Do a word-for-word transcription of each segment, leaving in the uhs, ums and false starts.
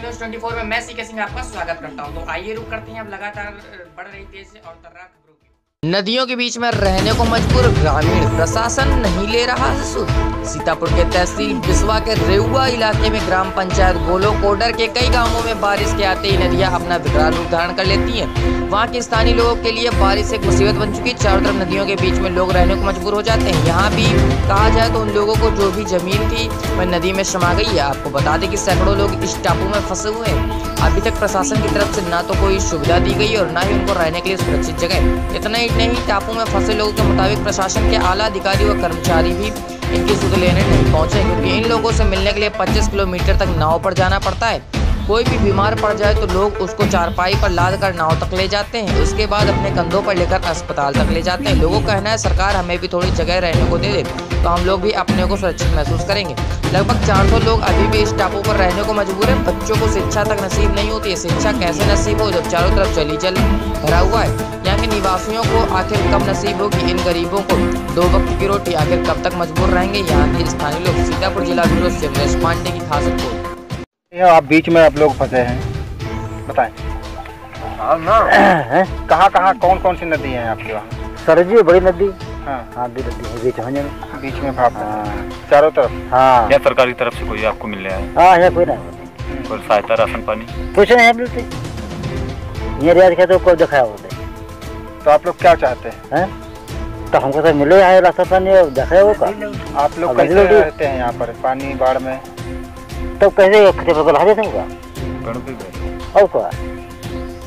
News चौबीस में मैं सीके सिंह आपका स्वागत करता हूं। तो आइए रुक करते हैं अब लगातार बढ़ रही तेज और तर्रार खबरों की। नदियों के बीच में रहने को मजबूर ग्रामीण, प्रशासन नहीं ले रहा है सुध। सीतापुर के तहसील बिस्वा के रेउआ इलाके में ग्राम पंचायत गोलो कोडर के कई गांवों में बारिश के आते ही नदियां अपना विकराल रूप धारण कर लेती हैं। वहां के स्थानीय लोगों के लिए बारिश एक मुसीबत बन चुकी है। चारों तरफ नदियों के बीच में लोग रहने को मजबूर हो जाते हैं। यहाँ भी कहा जाए तो उन लोगों को जो भी जमीन थी वह नदी में समा गई है। आपको बता दें कि सैकड़ों लोग इस टापू में फंसे हुए हैं। अभी तक प्रशासन की तरफ से ना तो कोई सुविधा दी गई और ना ही उनको रहने के लिए सुरक्षित जगह। इतना ही नहीं, टापू में फंसे लोगों के मुताबिक प्रशासन के आला अधिकारी व कर्मचारी भी इनकी सुध लेने नहीं पहुंचे, क्योंकि इन लोगों से मिलने के लिए पच्चीस किलोमीटर तक नाव पर जाना पड़ता है। कोई भी बीमार पड़ जाए तो लोग उसको चारपाई पर लाद कर नाव तक ले जाते हैं, उसके बाद अपने कंधों पर लेकर अस्पताल तक ले जाते हैं। लोगों का कहना है सरकार हमें भी थोड़ी जगह रहने को दे दे तो हम लोग भी अपने को सुरक्षित महसूस करेंगे। लगभग चार सौ लोग अभी भी इस टापू पर रहने को मजबूर हैं। बच्चों को शिक्षा तक नसीब नहीं होती है। शिक्षा कैसे नसीब हो जब चारों तरफ जली जल भरा हुआ है। यहाँ के निवासियों को आखिर कब नसीब होगी? इन गरीबों को दो वक्त की रोटी आखिर कब तक मजबूर रहेंगे यहाँ के स्थानीय लोग? सीतापुर जिला ब्यूरो से मनीष पांडे की खास रिपोर्ट। आप बीच में आप लोग फंसे हैं, बताएं। हाँ ना, कहाँ कहाँ कौन कौन सी नदी है आपके वहाँ? सरजी बड़ी नदी। हाँ हाँ दी नदी है बीच में बीच में भाप हाँ। चारों तरफ। हाँ या सरकार की तरफ से कोई आपको मिल रहा है? हाँ यहाँ कोई नहीं, कोई सहायता, राशन पानी कुछ नहीं है मिलती। ये रियाज के तो कोई दिखाया होता तो आप लोग क्या चाहते हैं? है तो हमको तो मिले यहाँ रास्ता पानी दिखाया वो का। आप लोग अब कैसे लोग- रहते हैं यहाँ पर पानी बाढ़ में? तो कैसे खते पर ला देते होगा पेड़ों पे बैठे। और क्या।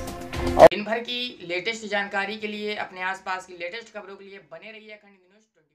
दिन भर की लेटेस्ट जानकारी के लिए, अपने आसपास की लेटेस्ट खबरों के लिए बने रहिए अखंड न्यूज़।